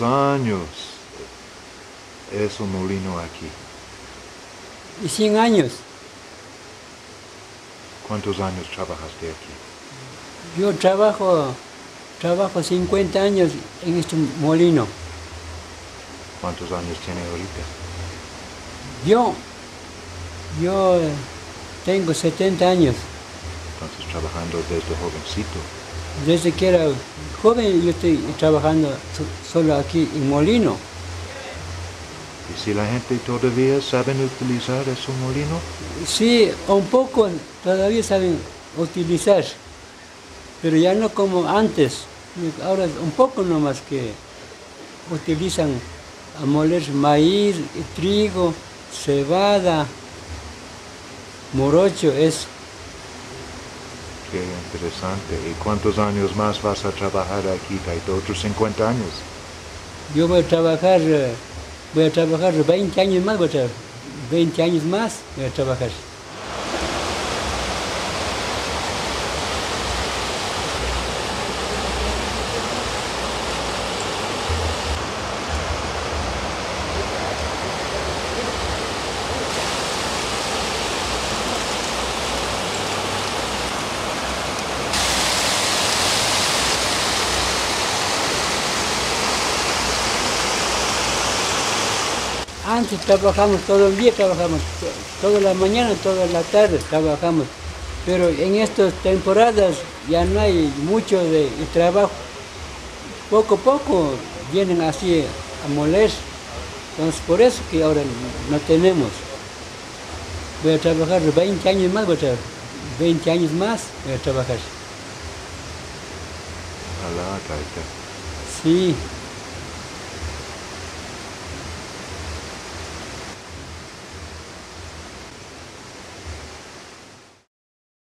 ¿Cuántos años es un molino aquí? Y 100 años. ¿Cuántos años trabajaste aquí? Yo trabajo 50 años en este molino. ¿Cuántos años tiene ahorita? Yo tengo 70 años. Entonces trabajando desde jovencito. Desde que era joven yo estoy trabajando solo aquí en molino. ¿Y si la gente todavía sabe utilizar ese molino? Sí, un poco todavía saben utilizar, pero ya no como antes. Ahora un poco nomás que utilizan a moler maíz, trigo, cebada, morocho, eso. Qué interesante. ¿Y cuántos años más vas a trabajar aquí? ¿Hay otros 50 años? Yo voy a trabajar 20 años más, 20 años más voy a trabajar. Antes trabajamos todo el día, toda la mañana, toda la tarde trabajamos, pero en estas temporadas ya no hay mucho de trabajo. Poco a poco vienen así a moler, entonces por eso que ahora no tenemos. Voy a trabajar 20 años más, 20 años más voy a trabajar. Ojalá, Taita. Sí.